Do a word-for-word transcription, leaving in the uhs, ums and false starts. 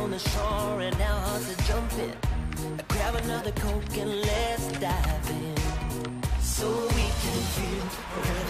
on the shore and our hearts are jumping. Grab another Coke and let's dive in, so we can feel